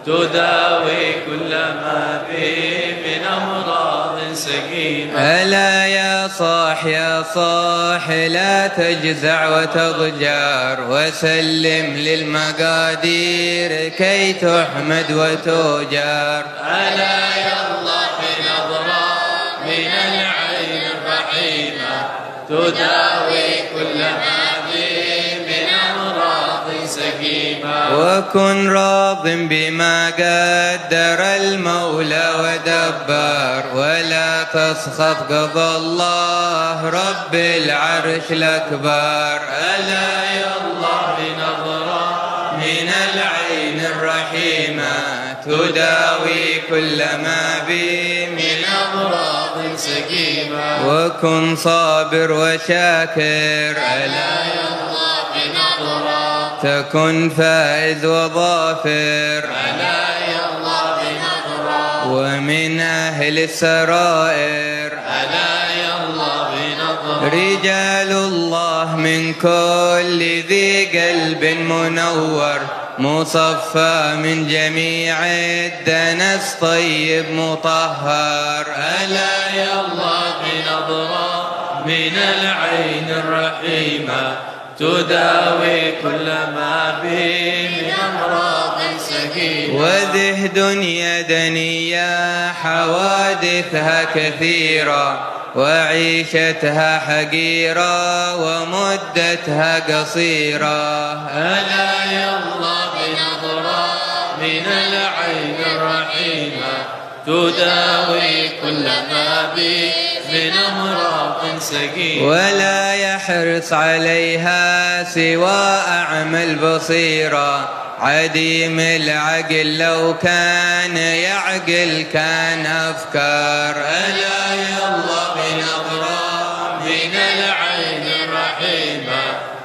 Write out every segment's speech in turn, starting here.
تداوي كل ما به من أمراض سقيمة. ألا يا صاح لا تجزع وتضجر، وسلم للمقادير كي تحمد وتؤجر. ألا يا الله بنظرة من العين الرحيمة تداوي كل ما به من أمراض سقيمة. وكن راض بما قدر المولى ودبر، ولا تسخط قضى الله رب العرش الأكبر. ألا يا الله بنظرة من العين الرحيمة تداوي كل ما بي من أمراض سقيمة. وكن صابر وشاكر، ألا يا الله بنظرة تكن فائز وظافر. ألا يا الله بنظرة ومن أهل السرائر، ألا يا الله بنظرة رجال الله من كل ذي قلب منور، مصفى من جميع الدنس طيب مطهر. ألا يا الله بنظرة من العين الرحيمة تداوي كل ما به من أمراض سقيمة. وذه دنيا دنيا حوادثها كثيرة، وعيشتها حقيرة ومدتها قصيرة. ألا يا الله بنظرة من العين الرحيمة تداوي كل ما به من أمراض سقيمة. ولا يحرص عليها سوى أعمى البصيرة، عديم العقل لو كان يعقل كان أفكار. ألا يا الله بنظرة من العين الرحيمة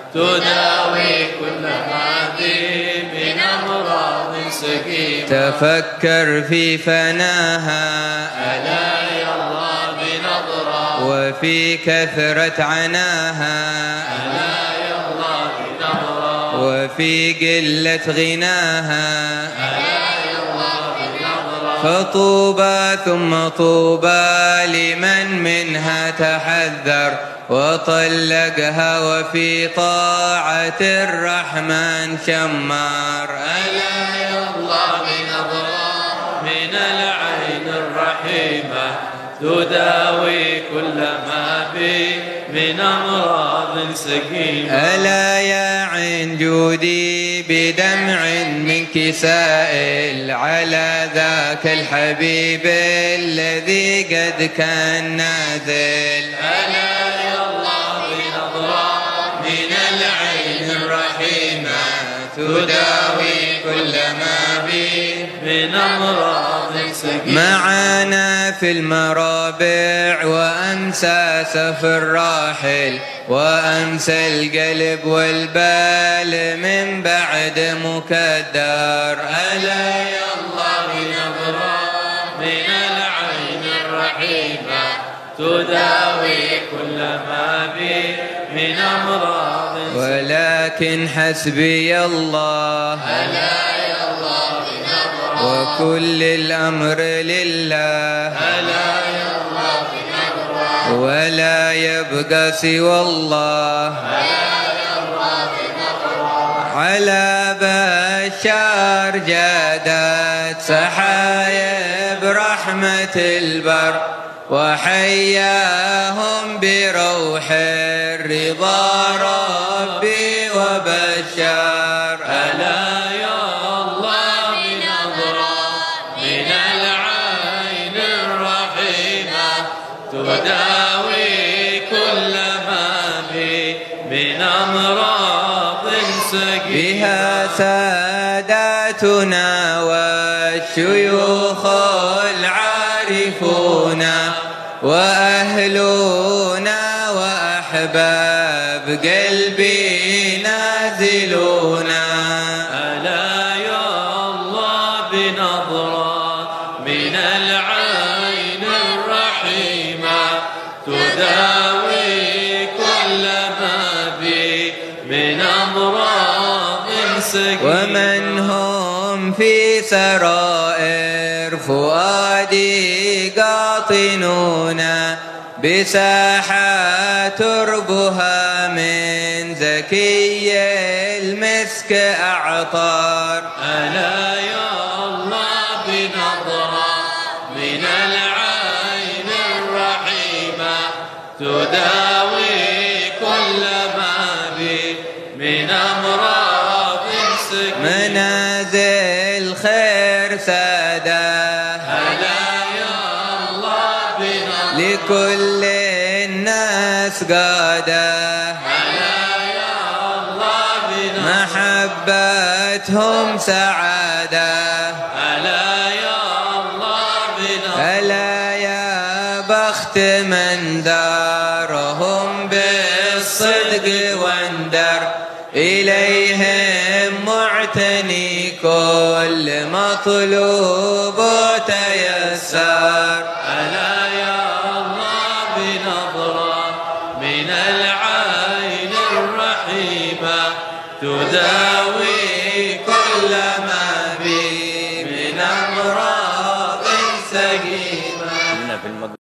تداوي كل ما به من أمراض سقيمة. تفكر في فناها، ألا يا الله بنظرة وفي كثرة عناها، ألا يا الله بنظرة وفي قلة غناها. ألا يا الله بنظرة فطوبى ثم طوبى لمن منها تحذر، وطلقها وفي طاعة الرحمن شمار. ألا يا الله بنظرة من العين الرحيمة تداوي كل ما به من أمراض سقيمة. ألا يا عين جودي بدمع منك سائل، على ذاك الحبيب الذي قد كان نازل. ألا يا الله بنظرة من العين الرحيمة تداوي كل ما به من أمراض سقيمة. معانا في المرابع وأمسى سفر راحل، وأمسى القلب والبال من بعد مكدر. ألا يا الله بنظرة من العين الرحيمة تداوي كل ما به من أمراض. ولكن حسبي الله، ألا يا الله بنظرة وكل الأمر لله، ألا يا الله بنظرة ولا يبقى سوى الله. ألا يا الله بنظرة على بشار جادت سحايب رحمة البر، وحياهم بروح الرضا ربي وبشار. ألا يا الله بنظرة من العين الرحيمة تداوي كل ما به من أمراض سقيمة. بها ساداتنا والشيوخ العارفون، وأهلنا وأحباب قلبي نازلون. ألا يا الله بنظرة من العين الرحيمة تداوي كل ما بي من أمراض سقيمة. ومن هم هم في سرائر فؤادي قاطنون بساحة تربها من زكي المسك أعطار. ألا يا الله بنظرة من العين الرحيمة تداوي كل ما بي من أمراض سكين. منازل خير سادة ألا يا الله بنظرة لكل الناس قادة. ألا يا الله بنظرة محبتهم سعادة. ألا يا الله بنظرة ألا يا بخت من دارهم بالصدق واندر إليهم معتني كل مطلوب تيسر. ألا يا الله بنظرة من العين الرحيمة تداوي